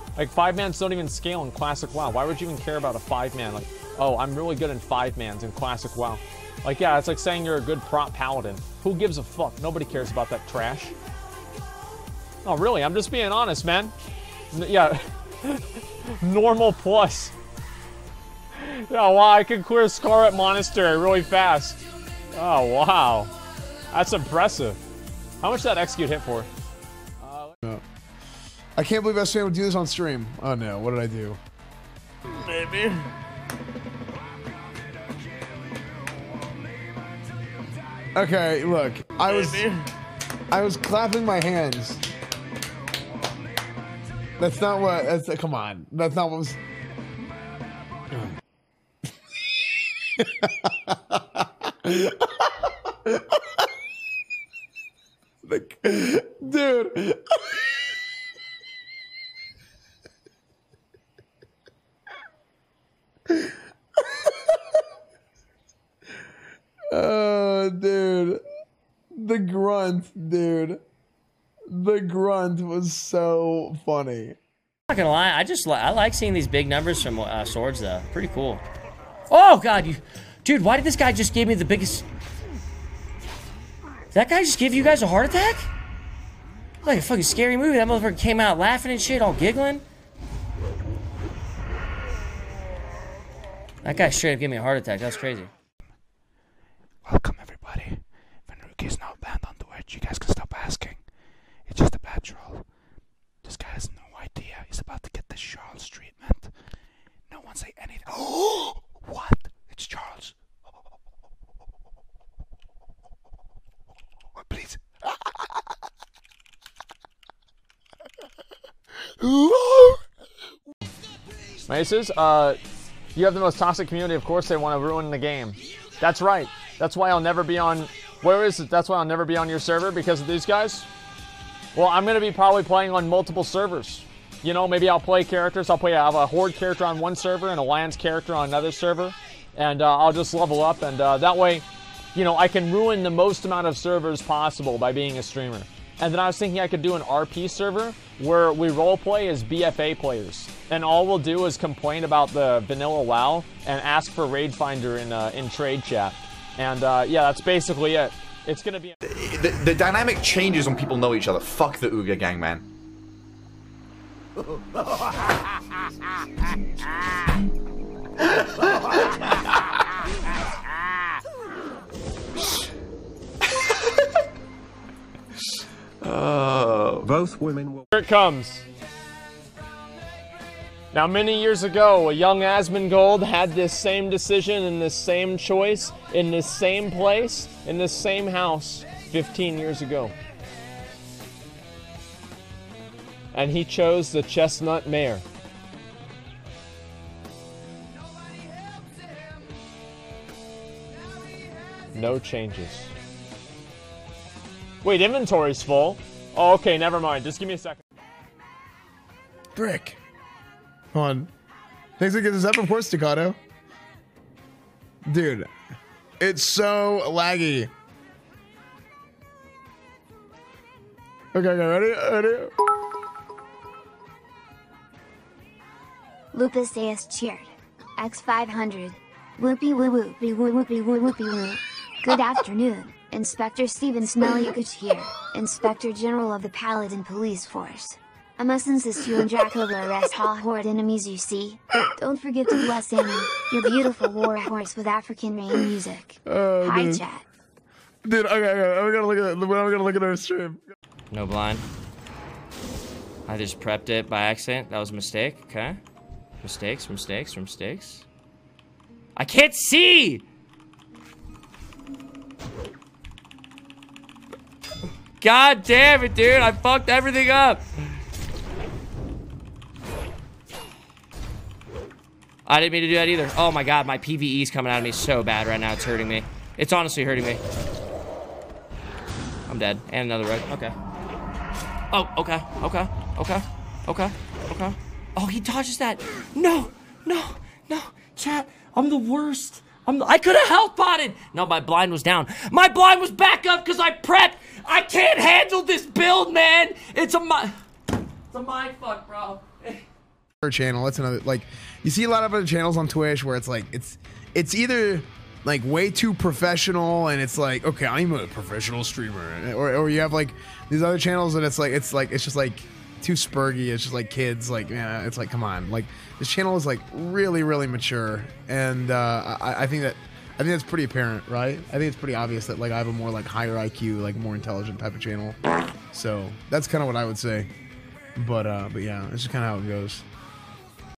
Like, 5-mans don't even scale in Classic WoW. Why would you even care about a 5-man? Like, oh, I'm really good in 5-mans in Classic WoW. Like, yeah, it's like saying you're a good prop paladin. Who gives a fuck? Nobody cares about that trash. Oh, really? I'm just being honest, man. Yeah. Normal plus. Yeah, wow, I can clear Scarlet Monastery really fast. Oh, wow. That's impressive. How much did that execute hit for? I can't believe I was able to do this on stream. Oh no, what did I do? Maybe. Okay, look. I was clapping my hands. That's not what. Come on. That's not what was. Dude. Oh, dude. The grunt, dude. The grunt was so funny. I'm not gonna lie, I like seeing these big numbers from swords though. Pretty cool. Oh god, dude, why did this guy just give me the biggest? Did that guy just give you guys a heart attack? Like a fucking scary movie. That motherfucker came out laughing and shit, all giggling. That guy straight up gave me a heart attack. That's crazy. Welcome everybody. Venruki is now banned on Twitch. You guys can stop asking. It's just a bad troll. This guy has no idea. He's about to get the Charles treatment. No one say anything. Oh, what? It's Charles. Oh, please. Maces, you have the most toxic community. Of course they want to ruin the game. That's right. That's why I'll never be on... Where is it? That's why I'll never be on your server, because of these guys? Well, I'm going to be probably playing on multiple servers. You know, maybe I'll play characters. I'll have a Horde character on one server and a Alliance character on another server. And I'll just level up. And that way, you know, I can ruin the most amount of servers possible by being a streamer. And then I was thinking I could do an RP server where we roleplay as BFA players. And all we'll do is complain about the vanilla WoW and ask for Raid Finder in trade chat. And yeah, that's basically it. It's gonna be... The dynamic changes when people know each other. Fuck the Uga gang, man. Both women will... Here it comes. Now, many years ago, a young Asmongold had this same decision and this same choice in this same place, in this same house, 15 years ago. And he chose the Chestnut Mare. No changes. Wait, inventory's full. Oh, okay, never mind. Just give me a second. Brick. Hold on. Thanks for getting this up, of course, Staccato. Dude, it's so laggy. Okay, ready? Lupus AS cheered. X500. Whoopie woo whoopie woo whoopie woo whoopie woo. Good afternoon, Inspector Steven Smellyukuch here, Inspector General of the Paladin Police Force. I must insist you and Draco arrest all Horde enemies you see. Don't forget to bless Annie, your beautiful war horse with African rain music. Hi, dude. chat. Dude, okay, I'm gonna look at our stream. No blind. I just prepped it by accident. That was a mistake. Okay. Mistakes. I can't see! God damn it, dude. I fucked everything up. I didn't mean to do that either. Oh my god, my PvE is coming out of me so bad right now. It's hurting me. It's honestly hurting me. I'm dead. And another rogue. Okay. Oh, okay. Oh, he dodges that. No. Chat, I'm the worst. I could have health potted. No, my blind was down. My blind was back up because I prepped. I can't handle this build, man. It's a mind fuck, bro. channel. That's another, like, you see a lot of other channels on Twitch where it's like it's either like way too professional and it's like, okay, I'm a professional streamer, or you have like these other channels that it's just like too spurgy. It's just like kids, like, yeah, it's like, come on, like this channel is like really mature, and I think that's pretty apparent, right? I think it's pretty obvious that like I have a more like higher IQ, like more intelligent type of channel. So that's kind of what I would say. But yeah, it's just kind of how it goes.